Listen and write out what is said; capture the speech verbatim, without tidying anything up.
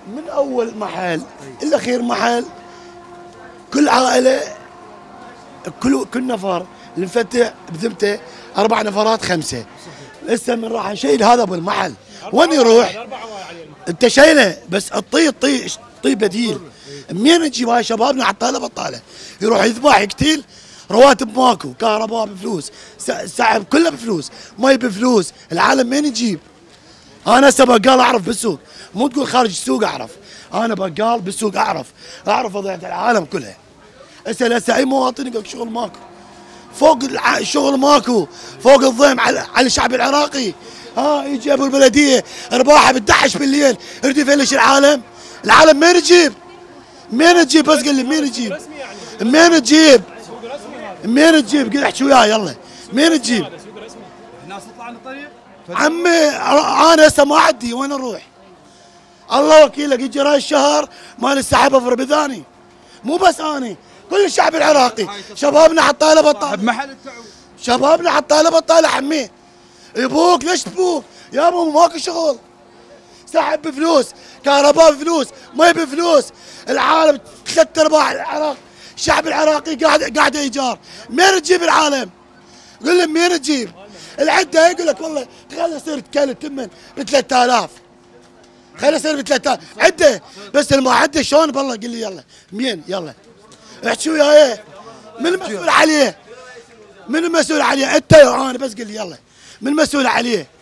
من اول محل الاخير محل، كل عائله كل كل نفر المفتح بذمته اربع نفرات خمسه. هسه من راح نشيل هذا بالمحل وين يروح؟ انت شايله بس الطي الطي طي بديل. منين نجيب هاي شبابنا على الطاله بطاله؟ يروح يذبح يقتل، رواتب ماكو، كهرباء بفلوس، سحب كله بفلوس، مي بفلوس، العالم مين يجيب؟ انا هسه بقال اعرف بالسوق، مو تقول خارج السوق اعرف، انا بقال بالسوق اعرف، اعرف وضعيه العالم كلها. اسال هسه اي مواطن يقول شغل ماكو. فوق الشغل ماكو، فوق الضيم على على الشعب العراقي. ها يجي ابو البلديه ارباحه بتدحش بالليل، يريد يفلش العالم، العالم مين يجيب؟ مين تجيب بس قل لي مين تجيب؟ مين تجيب؟ مين تجيب؟ قل احكي وياي يلا، مين تجيب؟ الناس تطلع عن الطريق؟ عمي انا هسه ما عندي وين اروح؟ الله وكيلك يجي راي الشهر مال السحب افر بذاني. مو بس اني، كل الشعب العراقي، شبابنا حطاله بطاله. بمحل التعويض. شبابنا حطاله بطاله عمي. يبوك ليش تبوك؟ يا ابو ماكو شغل. سحب بفلوس، كهرباء بفلوس، مي بفلوس، العالم ثلاث ارباع العراق، الشعب العراقي قاعد قاعد ايجار، مين تجيب العالم؟ قول لهم مين تجيب؟ العده يقول لك والله خلي يصير كيلو تمن ب ثلاثة آلاف. خلي يصير ب ثلاثة آلاف، عده بس اللي ما عده شلون بالله قل لي يلا، مين يلا؟ احكي وياي، من المسؤول عليه؟ من المسؤول عليه؟ انت وانا بس قل لي يلا، من المسؤول عليه؟